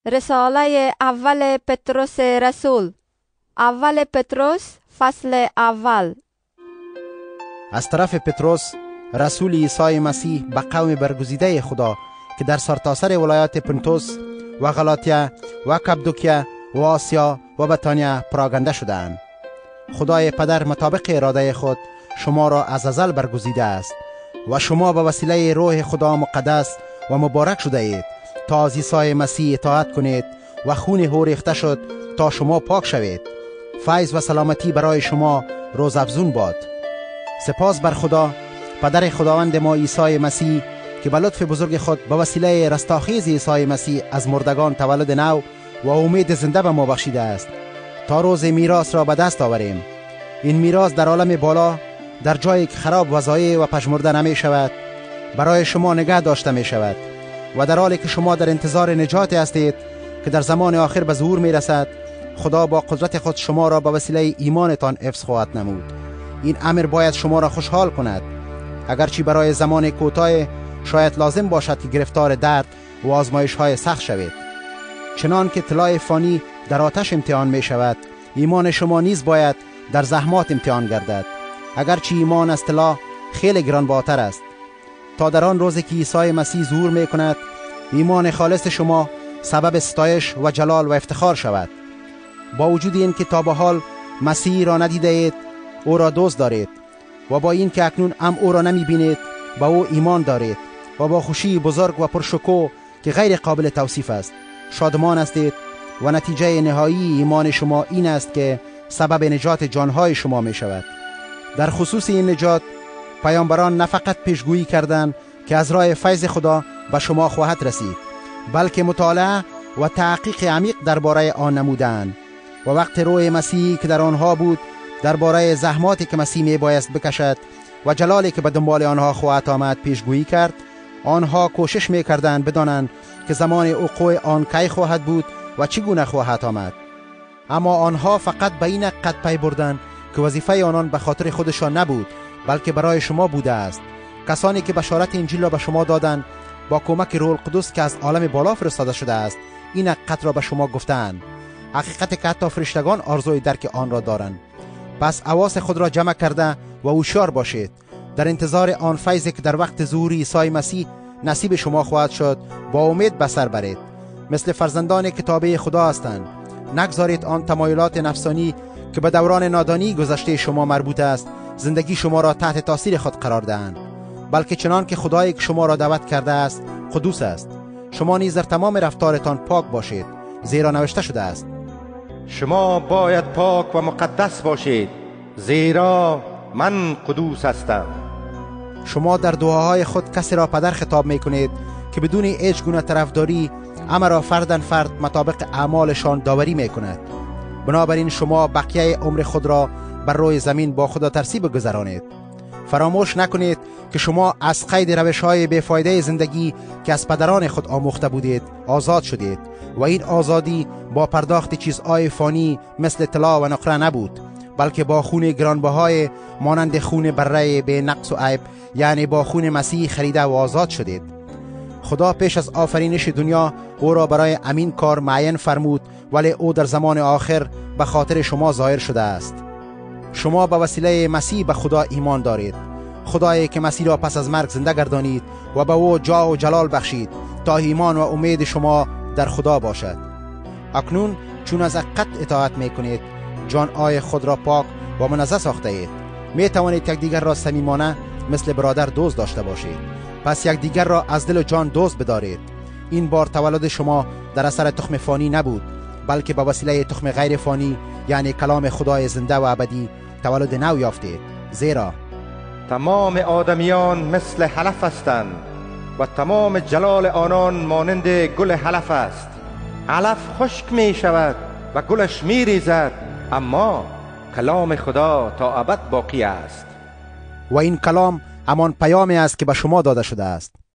رساله اول پتروس رسول، اول پتروس فصل اول. از طرف پتروس رسول عیسی مسیح به قوم برگزیده خدا که در سرتاسر ولایات پونتوس و غلاطیه و کپادوکیه و آسیا و بطانیه پراگنده شدند. خدای پدر مطابق اراده خود شما را از ازل برگزیده است و شما به وسیله روح خدا مقدس و مبارک شده اید تا از عیسی مسیح اطاعت کنید و خون او ریخته شد تا شما پاک شوید. فیض و سلامتی برای شما روزافزون باد. سپاس بر خدا پدر خداوند ما عیسی مسیح که به لطف بزرگ خود به وسیله رستاخیز عیسی مسیح از مردگان تولد نو و امید زنده به ما بخشیده است تا روز میراث را به دست آوریم. این میراث در عالم بالا در جایی که خراب و ضایع و پژمرده نمی شود برای شما نگه داشته می شود و در حالی که شما در انتظار نجات هستید که در زمان آخر به ظهور می رسد، خدا با قدرت خود شما را به وسیله ایمانتان حفظ خواهد نمود. این امر باید شما را خوشحال کند، اگرچه برای زمان کوتاه شاید لازم باشد که گرفتار درد و آزمایش های سخت شوید. چنان که طلای فانی در آتش امتحان می شود، ایمان شما نیز باید در زحمات امتحان گردد، اگرچه ایمان از طلا خیلی گرانبهاتر است، تا در آن روزی که عیسی مسیح ظهور می کند ایمان خالص شما سبب ستایش و جلال و افتخار شود. با وجود این که تا به حال مسیح را ندیده اید، او را دوست دارید و با این که اکنون هم او را نمی بینید با او ایمان دارید و با خوشی بزرگ و پرشکوه که غیر قابل توصیف است شادمان هستید و نتیجه نهایی ایمان شما این است که سبب نجات جانهای شما می شود. در خصوص این نجات پیامبران نه فقط پیشگویی کردند که از راه فیض خدا به شما خواهد رسید، بلکه مطالعه و تحقیق عمیق درباره آن نمودند و وقت روح مسیحی که در آنها بود درباره زحماتی که مسیح می بایست بکشد و جلالی که به دنبال آنها خواهد آمد پیشگویی کرد. آنها کوشش می کردند بدانند که زمان وقوع آن کی خواهد بود و چگونه خواهد آمد، اما آنها فقط به این حقیقت پی بردند که وظیفه آنان به خاطر خودشان نبود بلکه برای شما بوده است. کسانی که بشارت انجیل را به شما دادند با کمک روح القدس که از عالم بالا فرستاده شده است این حقیقت را به شما گفتند، حقیقتی که حتی فرشتگان آرزوی درک آن را دارند. پس حواس خود را جمع کرده و هوشیار باشید در انتظار آن فیضی که در وقت ظهور عیسی مسیح نصیب شما خواهد شد با امید به سر برید. مثل فرزندان که تابع خدا هستند نگذارید آن تمایلات نفسانی که به دوران نادانی گذشته شما مربوط است زندگی شما را تحت تاثیر خود قرار دهند، بلکه چنان که خدایی که شما را دعوت کرده است قدوس است شما نیز در تمام رفتارتان پاک باشید، زیرا نوشته شده است شما باید پاک و مقدس باشید زیرا من قدوس هستم. شما در دعاهای خود کسی را پدر خطاب می کنید که بدون هیچ گونه طرفداری همه را فردن فرد مطابق اعمالشان داوری می کند. بنابراین شما بقیه عمر خود را بر روی زمین با خدا ترسی بگذرانید. فراموش نکنید که شما از قید روش‌های بی‌فایده زندگی که از پدران خود آموخته بودید آزاد شدید و این آزادی با پرداخت چیزهای فانی مثل طلا و نقره نبود، بلکه با خون گرانبهای مانند خون بره به نقص و عیب، یعنی با خون مسیح خریده و آزاد شدید. خدا پیش از آفرینش دنیا او را برای امین کار معین فرمود، ولی او در زمان آخر به خاطر شما ظاهر شده است. شما به وسیله مسیح به خدا ایمان دارید، خدایی که مسیح را پس از مرگ زنده گردانید و به او جاه و جلال بخشید تا ایمان و امید شما در خدا باشد. اکنون چون از حقیقت اطاعت میکنید جانهای خود را پاک و منزه ساخته اید، می توانید یکدیگر را صمیمانه مثل برادر دوست داشته باشید. پس یکدیگر را از دل و جان دوست بدارید. این بار تولد شما در اثر تخم فانی نبود، بلکه به وسیله تخم غیر فانی یعنی کلام خدای زنده و ابدی تولد نو یافتید. زیرا تمام آدمیان مثل حلف هستند و تمام جلال آنان مانند گل حلف است. حلف خشک می شود و گلش می ریزد، اما کلام خدا تا ابد باقی است. و این کلام همان پیامی است که به شما داده شده است.